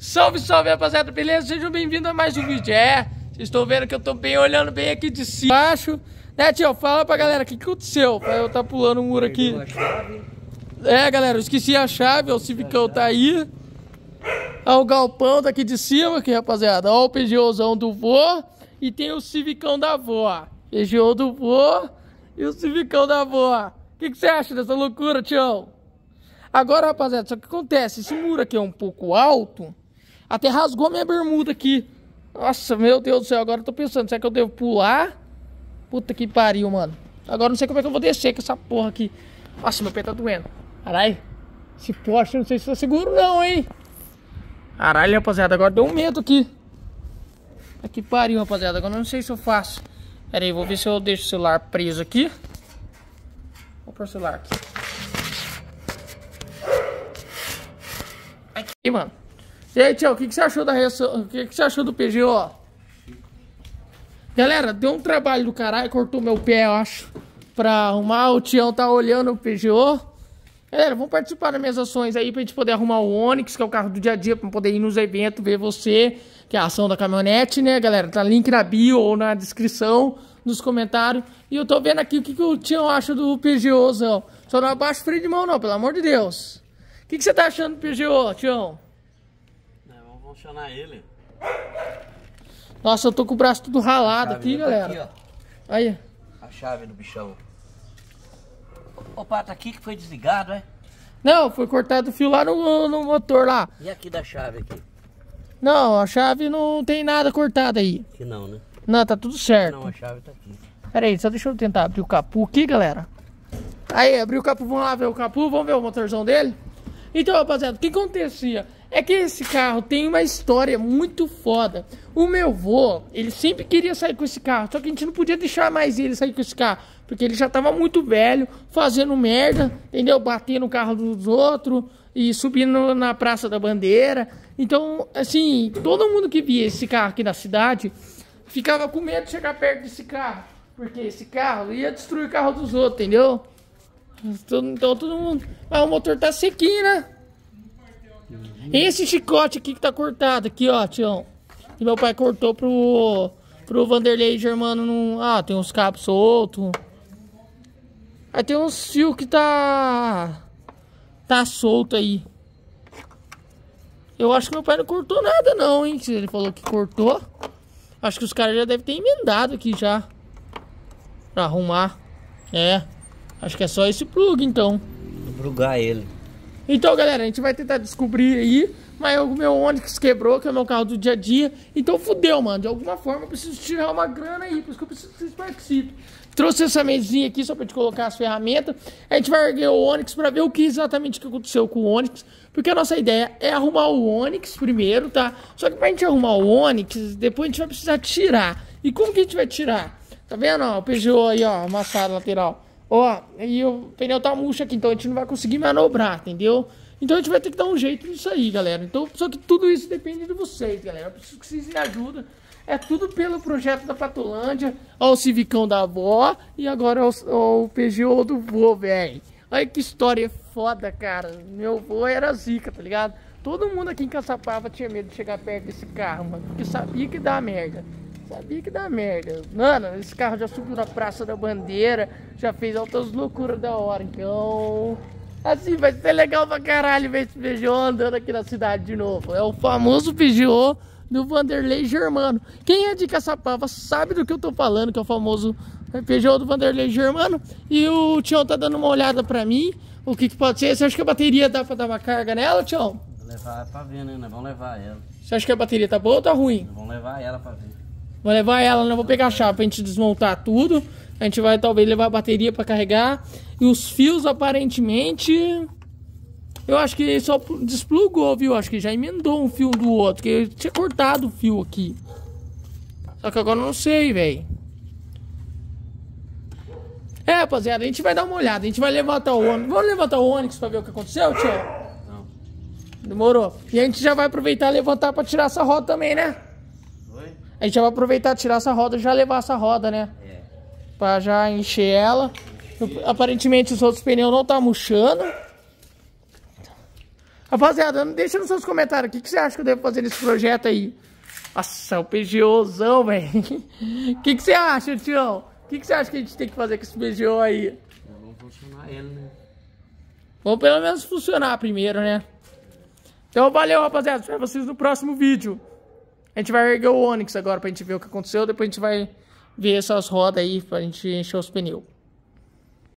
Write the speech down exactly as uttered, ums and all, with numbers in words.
Salve, salve, rapaziada, beleza? Sejam bem-vindos a mais um vídeo. É, vocês estão vendo que eu tô bem olhando bem aqui de cima. Baixo, né, tio? Fala pra galera o que, que aconteceu pra eu tá pulando um muro aqui. É, galera, eu esqueci a chave, ó, o Civicão tá aí. Ó, o galpão daqui de cima aqui, rapaziada. Ó, o Peugeotzão do vô e tem o Civicão da vó. Peugeot do vô e o Civicão da vó. O que, que você acha dessa loucura, tio? Agora, rapaziada, só que acontece, esse muro aqui é um pouco alto. Até rasgou minha bermuda aqui. Nossa, meu Deus do céu, agora eu tô pensando, será que eu devo pular? Puta que pariu, mano. Agora não sei como é que eu vou descer com essa porra aqui. Nossa, meu pé tá doendo. Caralho, esse poste não sei se tá seguro não, hein. Caralho, rapaziada, agora deu um medo aqui. Puta que pariu, rapaziada, agora eu não sei se eu faço. Pera aí, vou ver se eu deixo o celular preso aqui. Vou pôr o celular aqui. Aqui, mano. E aí, tio, o que, que você achou da reação? O que, que você achou do Peugeot? Galera, deu um trabalho do caralho, cortou meu pé, eu acho, pra arrumar. O Tião tá olhando o Peugeot. Galera, vamos participar das minhas ações aí pra gente poder arrumar o Onix, que é o carro do dia a dia, pra poder ir nos eventos, ver você, que é a ação da caminhonete, né, galera? Tá link na bio ou na descrição, nos comentários. E eu tô vendo aqui o que, que o Tião acha do Peugeotzão. Só não abaixa o freio de mão não, pelo amor de Deus. O que, que você tá achando do Peugeot, Tião? Vamos funcionar ele. Nossa, eu tô com o braço tudo ralado aqui, galera. Aqui, aí. A chave do bichão. Opa, tá aqui que foi desligado, é? Não, foi cortado o fio lá no, no motor lá. E aqui da chave aqui? Não, a chave não tem nada cortado aí. Aqui não, né? Não, tá tudo certo. Não, a chave tá aqui. Pera aí, só deixa eu tentar abrir o capô aqui, galera. Aí, abriu o capô, vamos lá ver o capô, vamos ver o motorzão dele. Então, rapaziada, o que acontecia? É que esse carro tem uma história muito foda. O meu vô, ele sempre queria sair com esse carro, só que a gente não podia deixar mais ele sair com esse carro, porque ele já tava muito velho, fazendo merda, entendeu? Batendo no carro dos outros e subindo na Praça da Bandeira. Então, assim, todo mundo que via esse carro aqui na cidade ficava com medo de chegar perto desse carro, porque esse carro ia destruir o carro dos outros, entendeu? Então todo mundo... Mas o motor tá sequinho, né? Esse chicote aqui que tá cortado aqui, ó, tião. E meu pai cortou pro... Pro Vanderlei Germano não... Ah, tem uns cabos soltos. Aí tem uns fios que tá... Tá solto aí. Eu acho que meu pai não cortou nada não, hein? Se ele falou que cortou. Acho que os caras já devem ter emendado aqui já. Pra arrumar. É. Acho que é só esse plug, então. Vou plugar ele. Então, galera, a gente vai tentar descobrir aí. Mas o meu Onix quebrou, que é o meu carro do dia a dia. Então, fudeu, mano. De alguma forma, eu preciso tirar uma grana aí. Por isso que eu preciso que vocês participem. Trouxe essa mesinha aqui só pra gente colocar as ferramentas. A gente vai erguer o Onix pra ver o que exatamente que aconteceu com o Onix. Porque a nossa ideia é arrumar o Onix primeiro, tá? Só que pra gente arrumar o Onix, depois a gente vai precisar tirar. E como que a gente vai tirar? Tá vendo, ó? O Peugeot aí, ó. Amassado lateral. Ó, e o pneu tá murcho aqui, então a gente não vai conseguir manobrar, entendeu? Então a gente vai ter que dar um jeito nisso aí, galera. Então, só que tudo isso depende de vocês, galera. Eu preciso que vocês me ajudem. É tudo pelo projeto da Patolândia. Ó o Civicão da avó e agora ó, o Peugeot do vô, velho. Olha que história foda, cara. Meu vô era zica, tá ligado? Todo mundo aqui em Caçapava tinha medo de chegar perto desse carro, mano. Porque sabia que dá merda. Sabia que dá merda. Mano, esse carro já subiu na Praça da Bandeira. Já fez altas loucuras da hora. Então, assim, vai ser legal pra caralho ver esse Peugeot andando aqui na cidade de novo. É o famoso Peugeot do Vanderlei Germano. Quem é de Caçapava sabe do que eu tô falando, que é o famoso Peugeot do Vanderlei Germano. E o Tião tá dando uma olhada pra mim. O que que pode ser? Você acha que a bateria dá pra dar uma carga nela, Tião? Vou levar pra ver, né? Nós vamos levar ela. Você acha que a bateria tá boa ou tá ruim? Vamos levar ela pra ver. Vou levar ela, não vou pegar a chave pra gente desmontar tudo. A gente vai talvez levar a bateria pra carregar. E os fios aparentemente... Eu acho que só desplugou, viu? Acho que já emendou um fio do outro. Porque eu tinha cortado o fio aqui. Só que agora eu não sei, velho. É, rapaziada, a gente vai dar uma olhada. A gente vai levantar o Onix. Vamos levantar o Onix pra ver o que aconteceu, tio? Não. Demorou. E a gente já vai aproveitar e levantar pra tirar essa roda também, né? A gente já vai aproveitar, tirar essa roda e já levar essa roda, né? É. Pra já encher ela. Aparentemente os outros pneus não tá murchando. Rapaziada, deixa nos seus comentários o que, que você acha que eu devo fazer nesse projeto aí. Nossa, o Peugeotzão, velho. O que, que você acha, Tião? O que, que você acha que a gente tem que fazer com esse Peugeot aí? Vamos funcionar ele, né? Vamos pelo menos funcionar primeiro, né? Então, valeu, rapaziada. Espero vocês no próximo vídeo. A gente vai erguer o Onix agora pra gente ver o que aconteceu. Depois a gente vai ver essas rodas aí pra gente encher os pneus.